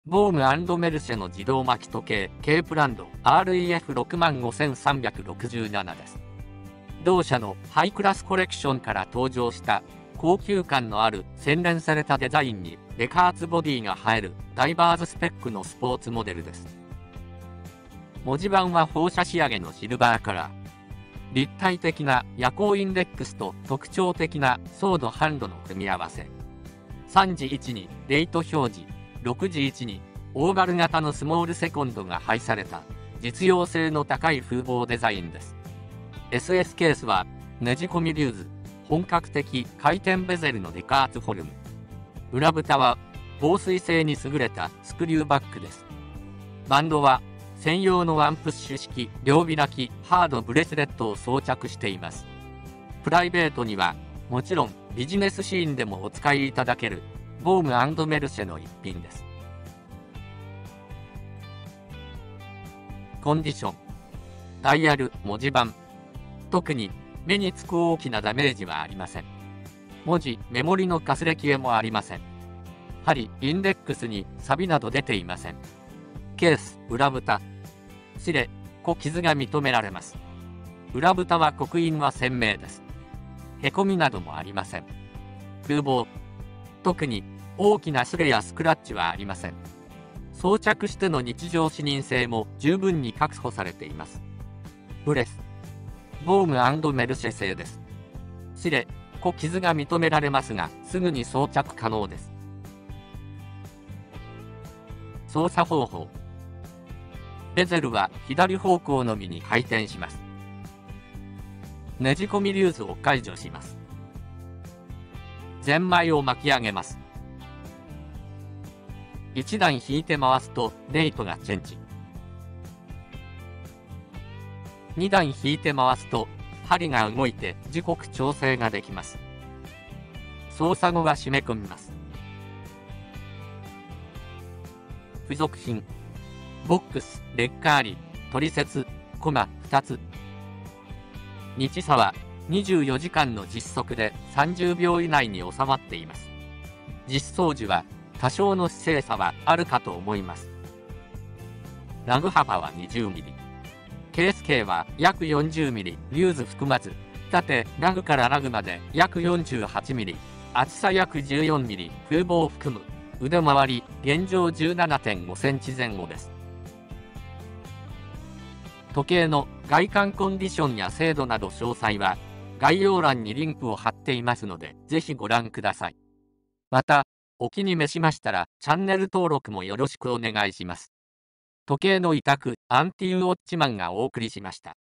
ボーム&メルシェの自動巻き時計 K ブランド REF65367 です。同社のハイクラスコレクションから登場した高級感のある洗練されたデザインにレカーツボディが映えるダイバーズスペックのスポーツモデルです。文字盤は放射仕上げのシルバーカラー。立体的な夜光インデックスと特徴的なソードハンドの組み合わせ。3時1にレイト表示、6時1にオーバル型のスモールセコンドが配された実用性の高い風貌デザインです。SS ケースはねじ込みリューズ、本格的回転ベゼルのデカーツフォルム。裏蓋は防水性に優れたスクリューバッグです。バンドは専用のワンプッシュ式両開きハードブレスレットを装着しています。プライベートにはもちろんビジネスシーンでもお使いいただけるボーム&メルシェの一品です。コンディション。ダイヤル、文字盤。特に目につく大きなダメージはありません。文字、メモリのかすれ消えもありません。針、インデックスに錆など出ていません。ケース、裏蓋。擦れ、小傷が認められます。裏蓋は刻印は鮮明です。へこみなどもありません。風貌。特に大きな擦れやスクラッチはありません。装着しての日常視認性も十分に確保されています。ブレス。ボーム&メルシェ製です。擦れ、小傷が認められますが、すぐに装着可能です。操作方法。ベゼルは左方向のみに回転します。ねじ込みリューズを解除します。ゼンマイを巻き上げます。1段引いて回すとレイトがチェンジ。2段引いて回すと針が動いて時刻調整ができます。操作後は締め込みます。付属品。ボックス、レッカーリ、取説、コマ2つ。日差は24時間の実測で30秒以内に収まっています。実装時は多少の不正差はあるかと思います。ラグ幅は 20mm。ケース径は約 40mm、リューズ含まず、縦、ラグからラグまで約 48mm、厚さ約 14mm、風貌を含む。腕回り、現状 17.5 センチ前後です。時計の外観コンディションや精度など詳細は概要欄にリンクを貼っていますので、ぜひご覧ください。また、お気に召しましたらチャンネル登録もよろしくお願いします。時計の委託、アンティウォッチマンがお送りしました。